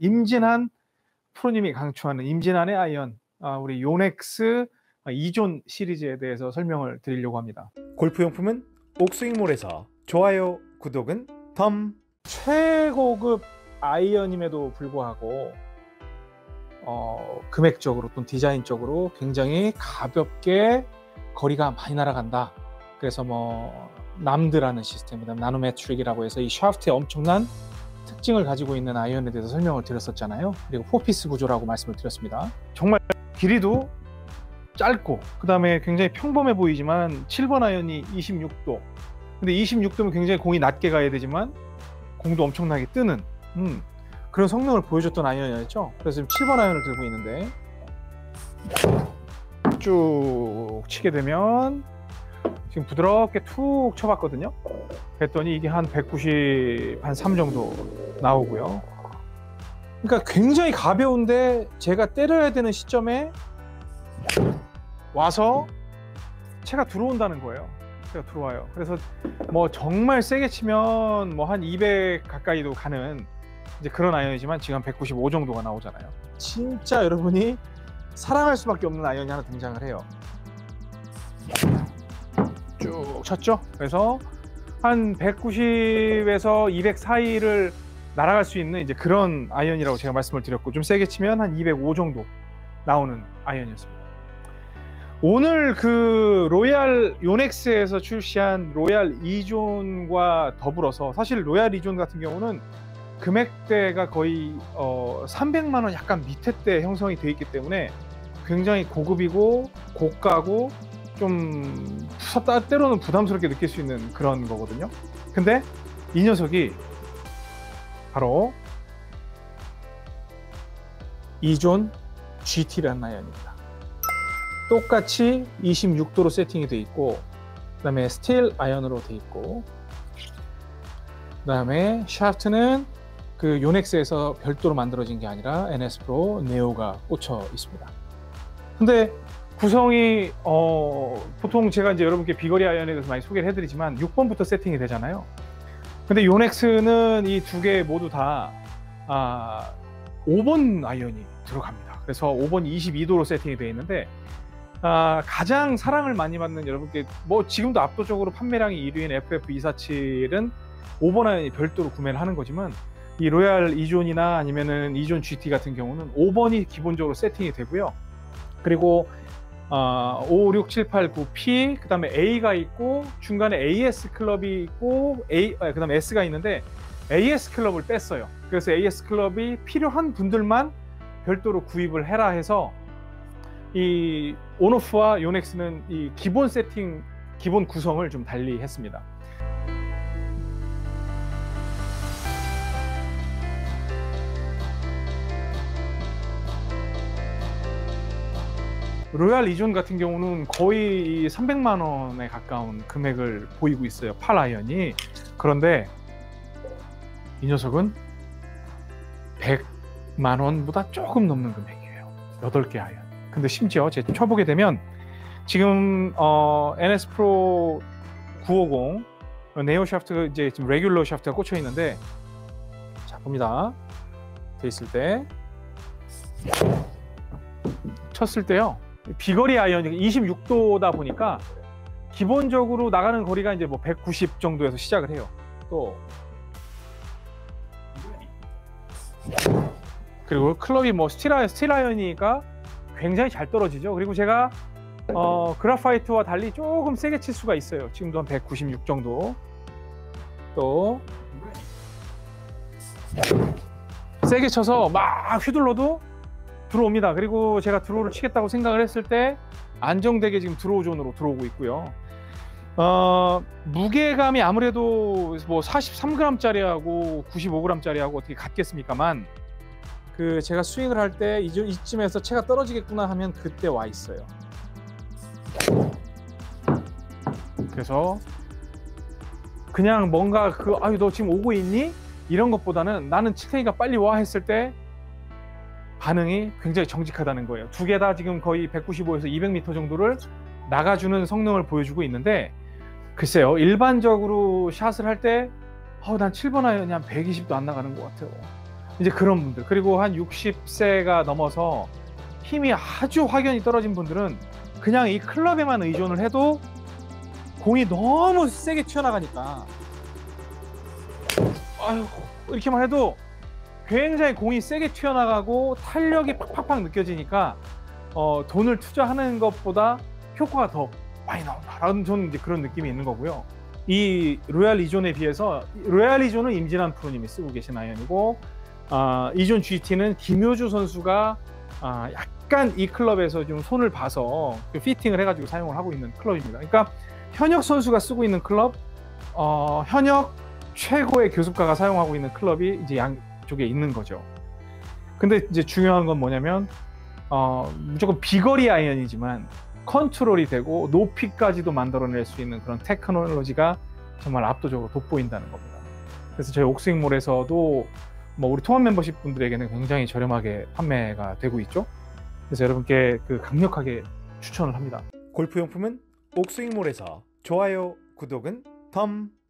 임진한 프로님이 강추하는 임진한의 아이언, 우리 요넥스 2존 시리즈에 대해서 설명을 드리려고 합니다. 골프용품은 옥스윙몰에서 좋아요, 구독은 덤. 최고급 아이언임에도 불구하고 금액적으로 또는 디자인적으로 굉장히 가볍게 거리가 많이 날아간다. 그래서 뭐 남드라는 시스템, 그다음 나노메트릭이라고 해서 이 샤프트에 엄청난 특징을 가지고 있는 아이언에 대해서 설명을 드렸었잖아요. 그리고 포피스 구조라고 말씀을 드렸습니다. 정말 길이도 짧고 그 다음에 굉장히 평범해 보이지만 7번 아이언이 26도, 근데 26도면 굉장히 공이 낮게 가야 되지만 공도 엄청나게 뜨는 그런 성능을 보여줬던 아이언이었죠. 그래서 지금 7번 아이언을 들고 있는데 쭉 치게 되면 지금 부드럽게 툭 쳐봤거든요. 그랬더니 이게 한 190, 한 3 정도 나오고요. 그러니까 굉장히 가벼운데 제가 때려야 되는 시점에 와서 채가 들어온다는 거예요. 채가 들어와요. 그래서 뭐 정말 세게 치면 뭐 한 200 가까이도 가는 이제 그런 아이언이지만 지금 한 195 정도가 나오잖아요. 진짜 여러분이 사랑할 수밖에 없는 아이언이 하나 등장을 해요. 쭉 쳤죠. 그래서 한 190에서 200 사이를 날아갈 수 있는 이제 그런 아이언이라고 제가 말씀을 드렸고, 좀 세게 치면 한 205 정도 나오는 아이언이었습니다. 오늘 그 로얄 요넥스에서 출시한 로얄 2존과 더불어서, 사실 로얄 2존 같은 경우는 금액대가 거의 300만 원 약간 밑에 때 형성이 되어 있기 때문에 굉장히 고급이고 고가고 좀 때로는 부담스럽게 느낄 수 있는 그런 거거든요. 근데 이 녀석이 바로 2존 GT라는 아이언입니다. 똑같이 26도로 세팅이 되어 있고, 그 다음에 스틸 아이언으로 되어 있고, 그 다음에 샤프트는 그 요넥스에서 별도로 만들어진 게 아니라 NS 프로 네오가 꽂혀 있습니다. 근데 구성이 보통 제가 이제 여러분께 비거리 아이언에 대해서 많이 소개를 해드리지만 6번부터 세팅이 되잖아요. 근데 요넥스는 이 두 개 모두 다 5번 아이언이 들어갑니다. 그래서 5번 22도로 세팅이 되어 있는데, 가장 사랑을 많이 받는, 여러분께 뭐 지금도 압도적으로 판매량이 1위인 FF247은 5번 아이언이 별도로 구매를 하는 거지만, 이 로얄 2존이나 아니면은 2존 GT 같은 경우는 5번이 기본적으로 세팅이 되고요. 그리고 5, 6, 7, 8, 9, P, 그 다음에 A가 있고, 중간에 AS 클럽이 있고, 그 다음에 S가 있는데, AS 클럽을 뺐어요. 그래서 AS 클럽이 필요한 분들만 별도로 구입을 해라 해서, 이 온오프와 요넥스는 이 기본 세팅, 기본 구성을 좀 달리 했습니다. 로얄 2존 같은 경우는 거의 300만 원에 가까운 금액을 보이고 있어요, 팔 아이언이. 그런데 이 녀석은 100만 원보다 조금 넘는 금액이에요. 8개 아이언. 근데 심지어 제가 쳐보게 되면 지금 NS 프로 950 네오 샤프트가 이제 지금 레귤러 샤프트가 꽂혀 있는데, 자 봅니다. 돼 있을 때 쳤을 때요, 비거리 아이언이 26도다 보니까 기본적으로 나가는 거리가 이제 뭐 190 정도에서 시작을 해요. 또 그리고 클럽이 뭐 스틸 아이언이니까 굉장히 잘 떨어지죠. 그리고 제가 그라파이트와 달리 조금 세게 칠 수가 있어요. 지금도 한 196 정도. 또 세게 쳐서 막 휘둘러도 들어옵니다. 그리고 제가 드로우를 치겠다고 생각을 했을 때 안정되게 지금 드로우 존으로 들어오고 있고요. 무게감이 아무래도 뭐 43g짜리하고 95g짜리하고 어떻게 같겠습니까만, 그 제가 스윙을 할 때 이쯤에서 채가 떨어지겠구나 하면 그때 와 있어요. 그래서 그냥 뭔가 아유 너 지금 오고 있니? 이런 것보다는 나는 칠 테니까 빨리 와 했을 때 반응이 굉장히 정직하다는 거예요. 두 개 다 지금 거의 195에서 200m 정도를 나가주는 성능을 보여주고 있는데, 글쎄요, 일반적으로 샷을 할 때 난 7번 아이언이 한 120도 안 나가는 것 같아요. 이제 그런 분들, 그리고 한 60세가 넘어서 힘이 아주 확연히 떨어진 분들은 그냥 이 클럽에만 의존을 해도 공이 너무 세게 튀어나가니까 아유, 이렇게만 해도 굉장히 공이 세게 튀어나가고 탄력이 팍팍팍 느껴지니까 돈을 투자하는 것보다 효과가 더 많이 나온다라는 저는 이제 그런 느낌이 있는 거고요. 이 로얄 이존에 비해서 로얄 이존은 임진환 프로님이 쓰고 계신 아이언이고 이존 GT는 김효주 선수가 약간 이 클럽에서 좀 손을 봐서 그 피팅을 해가지고 사용을 하고 있는 클럽입니다. 그러니까 현역 선수가 쓰고 있는 클럽, 현역 최고의 교습가가 사용하고 있는 클럽이 이제 양쪽에 있는 거죠. 근데 이제 중요한 건 뭐냐면 무조건 비거리 아이언이지만 컨트롤이 되고 높이까지도 만들어낼 수 있는 그런 테크놀로지가 정말 압도적으로 돋보인다는 겁니다. 그래서 저희 옥스윙몰에서도 뭐 우리 통합 멤버십 분들에게는 굉장히 저렴하게 판매가 되고 있죠. 그래서 여러분께 강력하게 추천을 합니다. 골프용품은 옥스윙몰에서 좋아요, 구독은 덤.